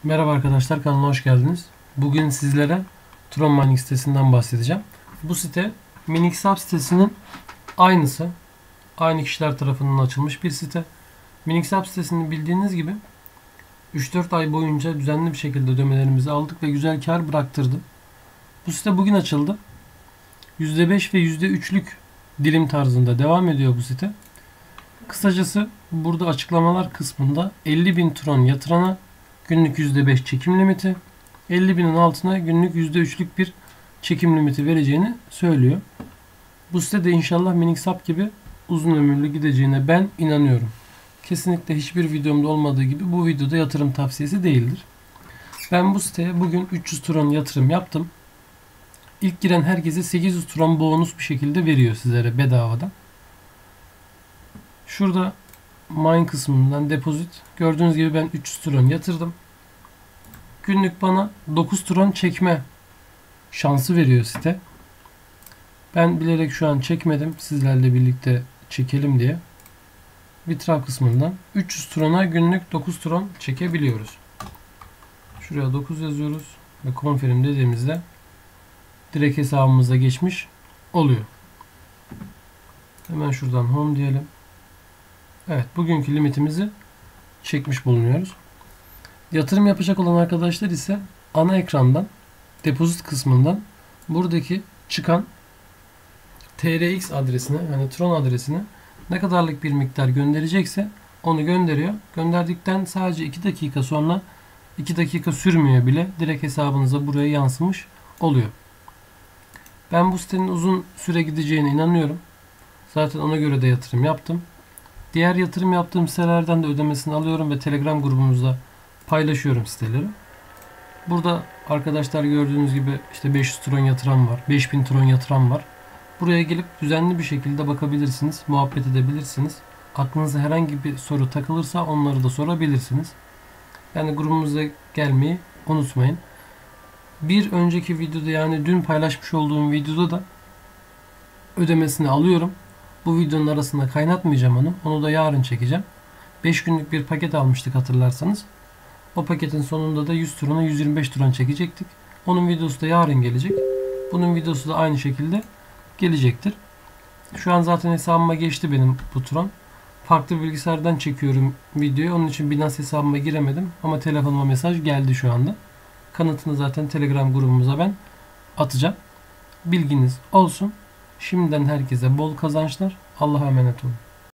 Merhaba arkadaşlar, kanalıma hoş geldiniz. Bugün sizlere Tron Mining sitesinden bahsedeceğim. Bu site Minixhub sitesinin aynısı. Aynı kişiler tarafından açılmış bir site. Minixhub sitesini bildiğiniz gibi 3-4 ay boyunca düzenli bir şekilde ödemelerimizi aldık ve güzel kar bıraktırdı. Bu site bugün açıldı. %5 ve %3'lük dilim tarzında devam ediyor bu site. Kısacası burada açıklamalar kısmında 50.000 Tron yatırana günlük %5 çekim limiti, 50.000'in altına günlük %3'lük bir çekim limiti vereceğini söylüyor. Bu site de inşallah Minixhub gibi uzun ömürlü gideceğine ben inanıyorum. Kesinlikle hiçbir videomda olmadığı gibi bu videoda yatırım tavsiyesi değildir. Ben bu siteye bugün 300 Tron yatırım yaptım. İlk giren herkese 800 Tron bonus bir şekilde veriyor sizlere bedavadan. Şurada mine kısmından depozit. Gördüğünüz gibi ben 300 Tron yatırdım. Günlük bana 9 Tron çekme şansı veriyor site. Ben bilerek şu an çekmedim. Sizlerle birlikte çekelim diye. Withdraw kısmından 300 Tron'a günlük 9 Tron çekebiliyoruz. Şuraya 9 yazıyoruz ve confirm dediğimizde direkt hesabımıza geçmiş oluyor. Hemen şuradan home diyelim. Evet, bugünkü limitimizi çekmiş bulunuyoruz. Yatırım yapacak olan arkadaşlar ise ana ekrandan depozit kısmından buradaki çıkan TRX adresine, yani Tron adresine ne kadarlık bir miktar gönderecekse onu gönderiyor. Gönderdikten sadece 2 dakika sonra, 2 dakika sürmüyor bile, direkt hesabınıza buraya yansımış oluyor. Ben bu sitenin uzun süre gideceğine inanıyorum. Zaten ona göre de yatırım yaptım. Diğer yatırım yaptığım sitelerden de ödemesini alıyorum ve Telegram grubumuzda paylaşıyorum siteleri. Burada arkadaşlar gördüğünüz gibi işte 500 Tron yatıran var, 5000 Tron yatıran var. Buraya gelip düzenli bir şekilde bakabilirsiniz, muhabbet edebilirsiniz. Aklınıza herhangi bir soru takılırsa onları da sorabilirsiniz. Yani grubumuza gelmeyi unutmayın. Bir önceki videoda, yani dün paylaşmış olduğum videoda da ödemesini alıyorum. Bu videonun arasında kaynatmayacağım onu. Onu da yarın çekeceğim. 5 günlük bir paket almıştık hatırlarsanız. O paketin sonunda da 100 Tron'a 125 Tron çekecektik. Onun videosu da yarın gelecek. Bunun videosu da aynı şekilde gelecektir. Şu an zaten hesabıma geçti benim bu Tron. Farklı bilgisayardan çekiyorum videoyu. Onun için Binance hesabıma giremedim. Ama telefonuma mesaj geldi şu anda. Kanıtını zaten Telegram grubumuza ben atacağım. Bilginiz olsun. Şimdiden herkese bol kazançlar. Allah'a emanet olun.